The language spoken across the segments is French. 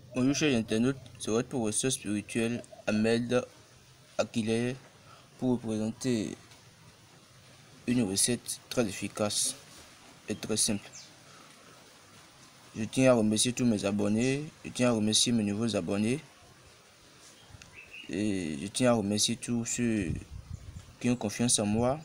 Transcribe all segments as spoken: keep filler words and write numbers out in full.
Bonjour chers internautes, c'est votre professeur spirituel Ahmed Akile pour vous présenter une recette très efficace et très simple. Je tiens à remercier tous mes abonnés, je tiens à remercier mes nouveaux abonnés et je tiens à remercier tous ceux qui ont confiance en moi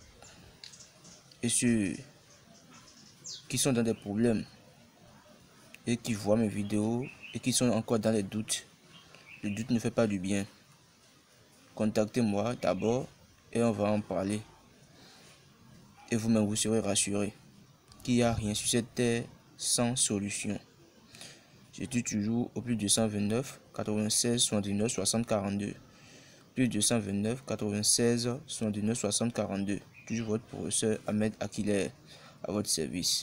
et ceux qui sont dans des problèmes et qui voient mes vidéos et qui sont encore dans les doutes. Le doute ne fait pas du bien. Contactez-moi d'abord et on va en parler. Et vous-même vous serez rassuré qu'il n'y a rien sur cette terre sans solution. Je dis toujours au plus deux cent vingt-neuf quatre-vingt-seize soixante-dix-neuf soixante quarante-deux. Plus deux cent vingt-neuf quatre-vingt-seize soixante-dix-neuf soixante quarante-deux. Toujours votre professeur Ahmed Akile à votre service.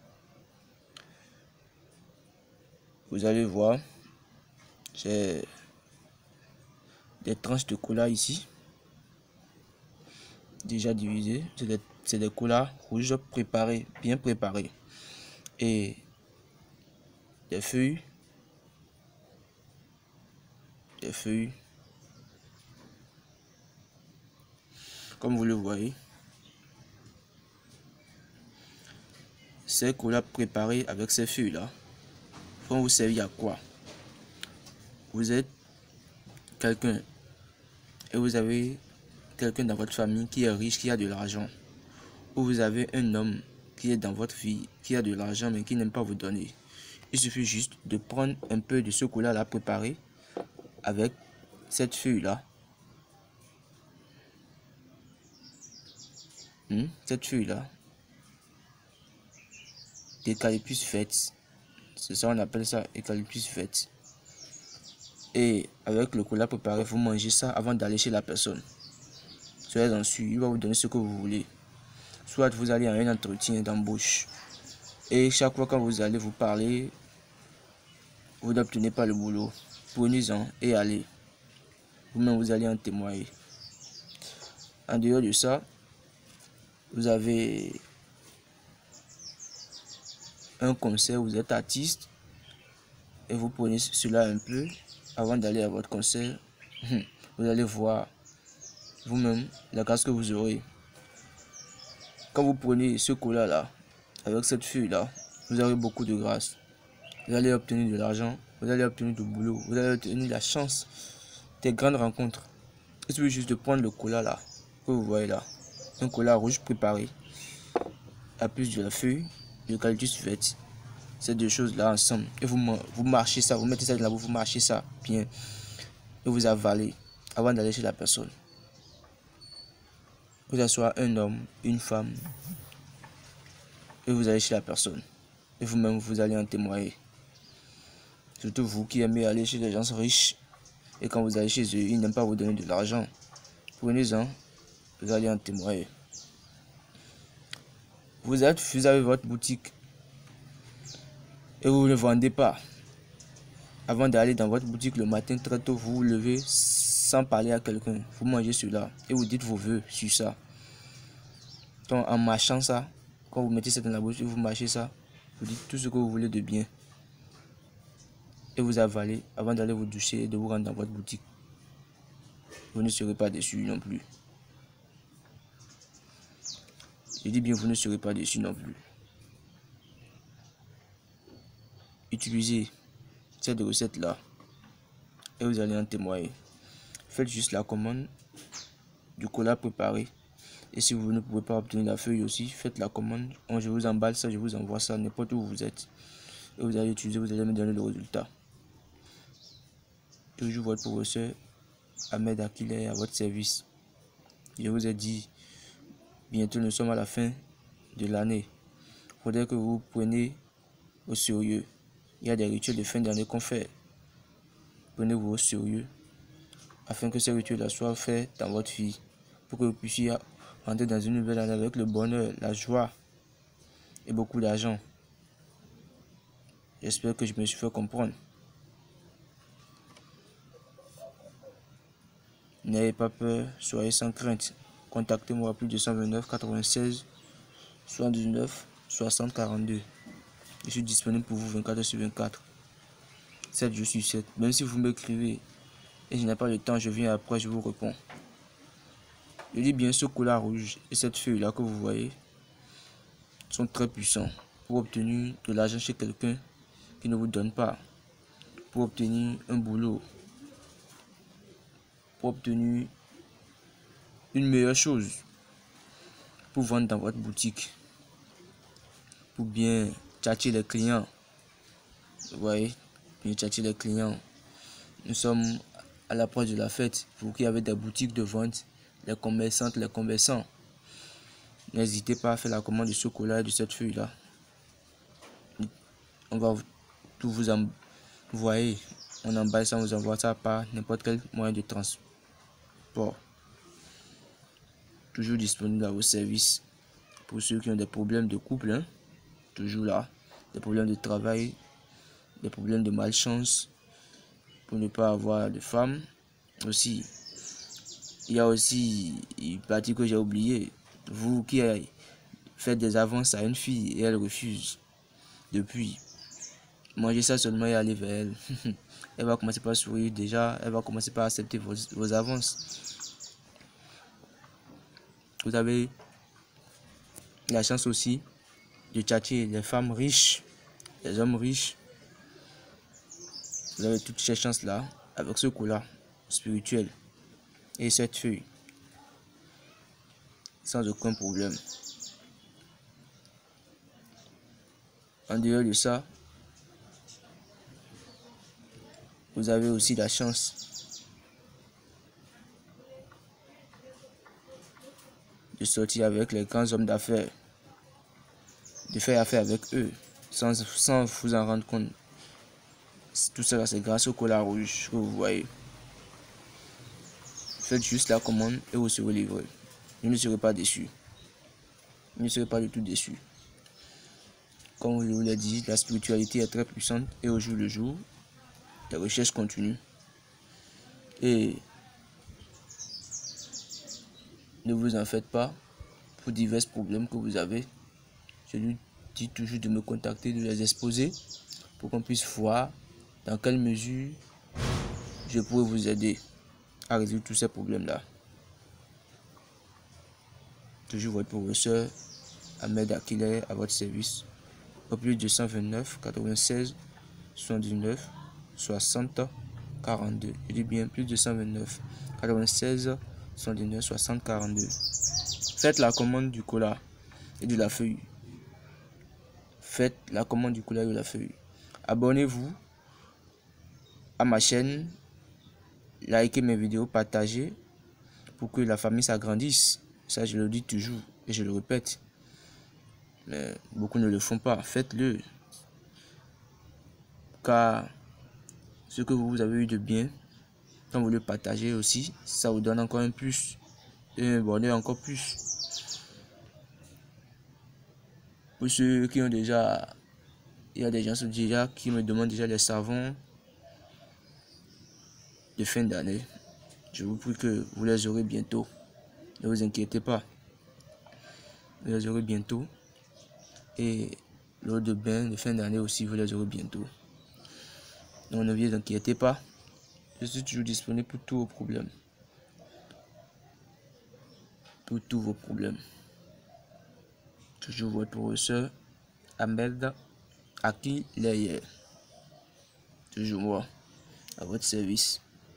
Vous allez voir, j'ai des tranches de cola ici, déjà divisées. C'est des, c'est des colas rouges préparés, bien préparés. Et des feuilles, des feuilles, comme vous le voyez. Ces colas préparés avec ces feuilles là vont vous servir à quoi? Vous êtes quelqu'un et vous avez quelqu'un dans votre famille qui est riche, qui a de l'argent, ou vous avez un homme qui est dans votre vie, qui a de l'argent mais qui n'aime pas vous donner. Il suffit juste de prendre un peu de ce cola là préparé avec cette feuille là, hmm? cette feuille là d'eucalyptus fête, c'est ça on appelle ça, eucalyptus fête. Et avec le cola préparé, vous mangez ça avant d'aller chez la personne. Soyez en sûr, il va vous donner ce que vous voulez. Soit vous allez à un entretien d'embauche et chaque fois quand vous allez vous parler, vous n'obtenez pas le boulot. Prenez-en et allez. Vous-même vous allez en témoigner. En dehors de ça, vous avez un concert, vous êtes artiste et vous prenez cela un peu avant d'aller à votre concert. Vous allez voir vous-même la grâce que vous aurez. Quand vous prenez ce cola là, avec cette feuille là, vous aurez beaucoup de grâce. Vous allez obtenir de l'argent, vous allez obtenir du boulot, vous allez obtenir la chance des grandes rencontres. Il suffit juste de prendre le cola là, que vous voyez là, un cola rouge préparé, à plus de la feuille, de eucalyptus verte. Ces deux choses là ensemble, et vous, vous marchez ça, vous mettez ça dans la bouche, vous marchez ça bien, et vous avalez avant d'aller chez la personne. Que ce soit un homme, une femme, et vous allez chez la personne. Et vous-même, vous allez en témoigner. Surtout vous qui aimez aller chez les gens riches, et quand vous allez chez eux, ils n'aiment pas vous donner de l'argent. Prenez-en, vous allez en témoigner. Vous êtes, vous avez votre boutique, et vous ne vendez pas. Avant d'aller dans votre boutique le matin très tôt, vous vous levez sans parler à quelqu'un. Vous mangez cela, et vous dites vos vœux sur ça. Donc en marchant ça, quand vous mettez ça dans la bouche et vous marchez ça, vous dites tout ce que vous voulez de bien. Et vous avalez avant d'aller vous doucher et de vous rendre dans votre boutique. Vous ne serez pas déçu non plus. Je dis bien, vous ne serez pas déçu non plus. Utilisez cette recette là et vous allez en témoigner. Faites juste la commande du cola préparé. Et si vous ne pouvez pas obtenir la feuille aussi, faites la commande. Je vous emballe ça, je vous envoie ça n'importe où vous êtes. Et vous allez utiliser, vous allez me donner le résultat. Toujours votre professeur Ahmed Akile à votre service. Je vous ai dit, bientôt nous sommes à la fin de l'année. Il faudrait que vous preniez au sérieux. Il y a des rituels de fin d'année qu'on fait. Prenez-vous au sérieux afin que ces rituels-là soient faits dans votre vie pour que vous puissiez entrer dans une nouvelle année avec le bonheur, la joie et beaucoup d'argent. J'espère que je me suis fait comprendre. N'ayez pas peur, soyez sans crainte. Contactez-moi à plus deux cent vingt-neuf quatre-vingt-seize soixante-dix-neuf soixante quarante-deux. Je suis disponible pour vous vingt-quatre heures sur vingt-quatre. sept jours sur sept. Même si vous m'écrivez et je n'ai pas le temps, je viens après, je vous réponds. Je dis bien, ce cola rouge et cette feuille là que vous voyez sont très puissants pour obtenir de l'argent chez quelqu'un qui ne vous donne pas, pour obtenir un boulot, pour obtenir une meilleure chose, pour vendre dans votre boutique, pour bien tchatcher les clients. Vous voyez, bien tchatcher les clients. Nous sommes à l'approche de la fête. Vous qui avez des boutiques de vente, les commerçantes, les commerçants, n'hésitez pas à faire la commande de ce cola et de cette feuille là. On va tout vous envoyer. On emballe ça, on vous envoie ça par n'importe quel moyen de transport. Toujours disponible à vos services. Pour ceux qui ont des problèmes de couple, hein, toujours là. Des problèmes de travail, des problèmes de malchance, pour ne pas avoir de femme. Aussi, il y a aussi une partie que j'ai oublié. Vous qui faites des avances à une fille et elle refuse. Depuis, mangez ça seulement et allez vers elle. Elle va commencer par sourire déjà. Elle va commencer par accepter vos, vos avances. Vous avez la chance aussi de tchatcher les femmes riches, les hommes riches. Vous avez toutes ces chances là avec ce cola spirituel et cette feuille sans aucun problème. En dehors de ça, vous avez aussi la chance de sortir avec les grands hommes d'affaires, de faire affaire avec eux sans, sans vous en rendre compte. Tout cela, c'est grâce au cola rouge que vous voyez. Faites juste la commande et vous serez livré. Vous ne serez pas déçu. Vous ne serez pas du tout déçu. Comme je vous l'ai dit, la spiritualité est très puissante et au jour le jour, les recherches continuent. Et ne vous en faites pas pour divers problèmes que vous avez. Je lui dis toujours de me contacter, de les exposer pour qu'on puisse voir dans quelle mesure je pourrais vous aider à résoudre tous ces problèmes-là. Toujours votre professeur Ahmed Akile à votre service. Au plus deux cent vingt-neuf quatre-vingt-seize soixante-dix-neuf soixante quarante-deux. Je dis bien plus deux cent vingt-neuf quatre-vingt-seize soixante-dix-neuf soixante quarante-deux. Faites la commande du cola et de la feuille. Faites la commande du cola et de la feuille. Abonnez-vous à ma chaîne. Likez mes vidéos, partagez pour que la famille s'agrandisse. Ça, je le dis toujours et je le répète. Mais beaucoup ne le font pas. Faites-le. Car ce que vous avez eu de bien, quand vous le partagez aussi, ça vous donne encore un plus. Et un bonheur encore plus. Pour ceux qui ont déjà... Il y a des gens déjà qui me demandent déjà les savons de fin d'année. Je vous prie que vous les aurez bientôt. Ne vous inquiétez pas. Vous les aurez bientôt. Et l'eau de bain de fin d'année aussi, vous les aurez bientôt. Donc ne vous inquiétez pas. Je suis toujours disponible pour tous vos problèmes. Pour tous vos problèmes. Toujours votre professeur Ahmed Akile. Toujours moi. À votre service.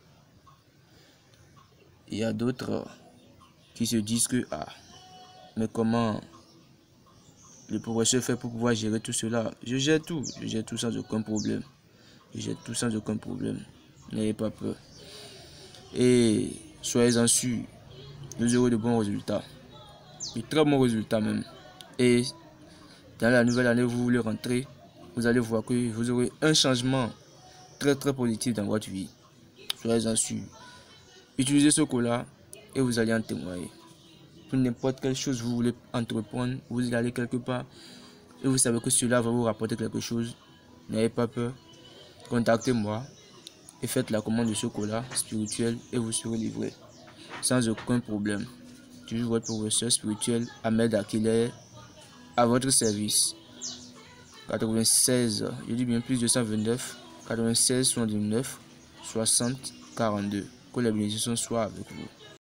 Il y a d'autres qui se disent que ah, mais comment le professeur fait pour pouvoir gérer tout cela? Je gère tout, je gère tout sans aucun problème. Je gère tout sans aucun problème. N'ayez pas peur. Et soyez-en sûrs, vous aurez de bons résultats. De très bons résultats même. Et dans la nouvelle année, vous voulez rentrer, vous allez voir que vous aurez un changement très très positif dans votre vie. Soyez-en sûrs. Utilisez ce cola et vous allez en témoigner. Pour n'importe quelle chose vous voulez entreprendre, vous allez quelque part et vous savez que cela va vous rapporter quelque chose. N'ayez pas peur. Contactez-moi et faites la commande de ce cola spirituel et vous serez livré sans aucun problème. Toujours votre professeur spirituel Ahmed Akile à votre service. quatre-vingt-seize, je dis bien plus deux cent vingt-neuf quatre-vingt-seize, soixante-dix-neuf, soixante, quarante-deux. Que la bénédiction soit avec vous.